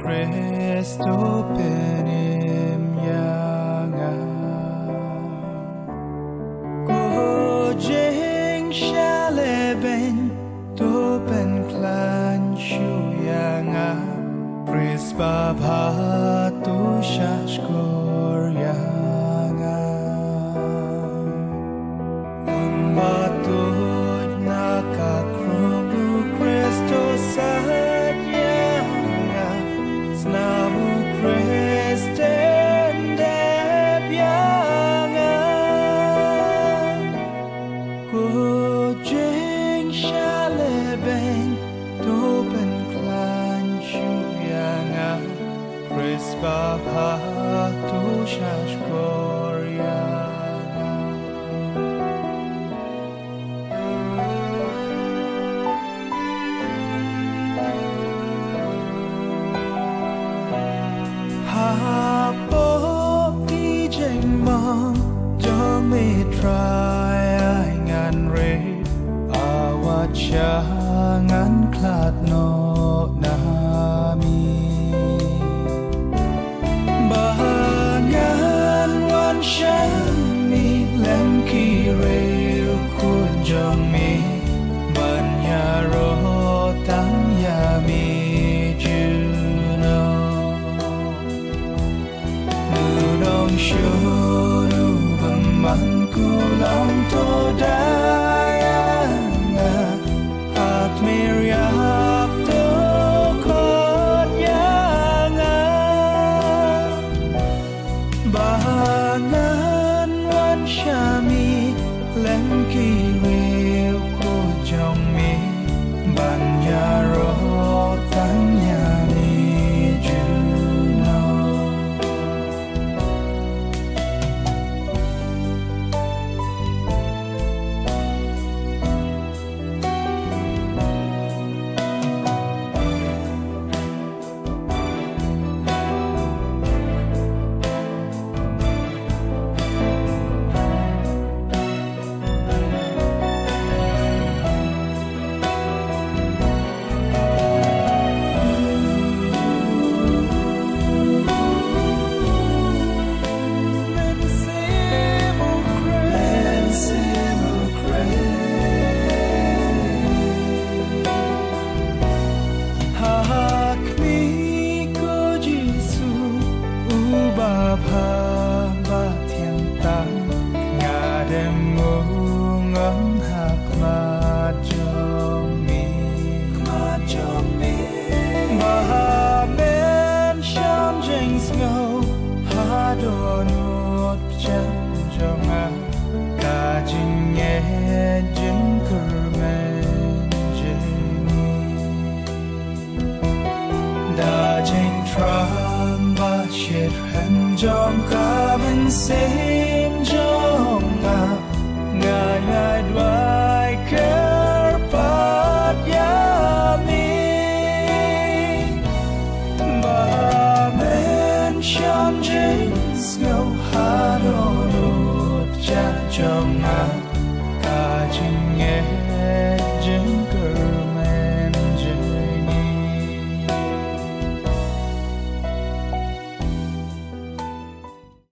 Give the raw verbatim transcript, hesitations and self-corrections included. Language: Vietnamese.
Cristo penim yanga Ko jing shaleben to pen clan shu yanga Prispa bha tu shashkor yanga Ummatut nakakrubu Cristo sadyanga Snabu Christen debyanga Ko jing shaleben topen klan shuyanga Krispa bha tu shashkor yanga Hapo pi jeng mong jong me try ngan re awat sha ngan klat no nami bahangan wan shan mi lem ki re kun jong mi ban ya ro tang ya mi Shuru bamangku lang to dayanga at miryap to kodyanga bahangan wan shami lem kiriw ko jong mi banyaro tanya mi juno Jong ka ben se